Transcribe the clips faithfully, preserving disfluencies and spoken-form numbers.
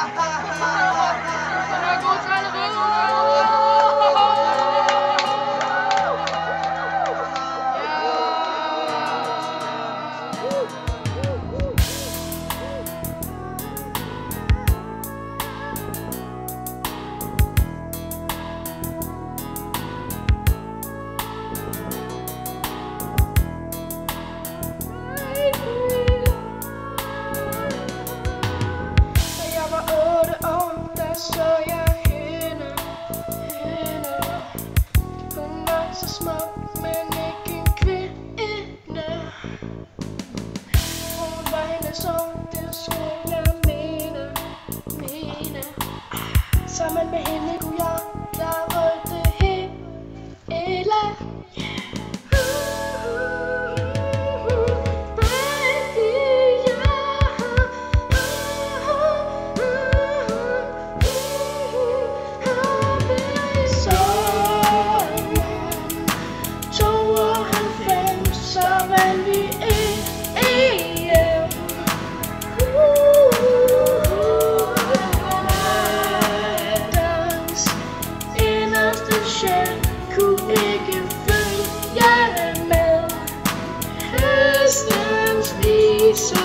Sammen med hende kunne jeg klare det hele. Inderste sjæl kunne ikke følge med. Hestens vise.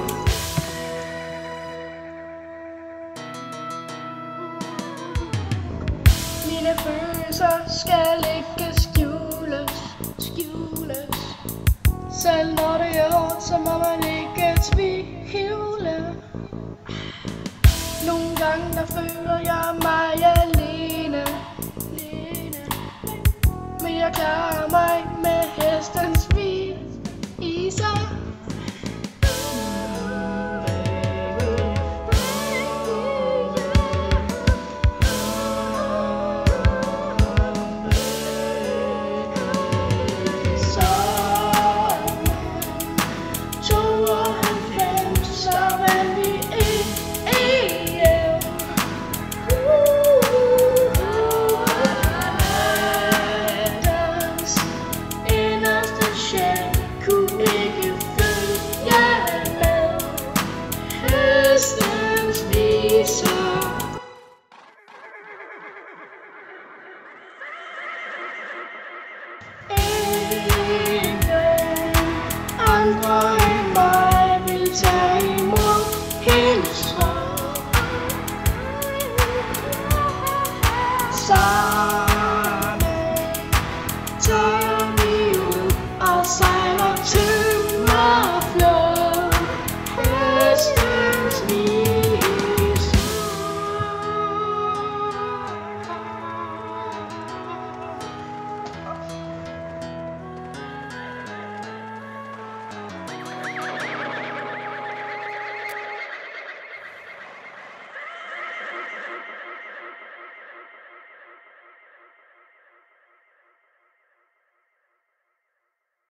Mine følelser skal ikke skjules, skjules. Selv når det er hårdt, så må man ikke tvivle. Nogle gange der føler jeg mig alene, men jeg klarer mig med hestens vise. Hestens vise. Ingen andre end mig vil tage imod hendes råd.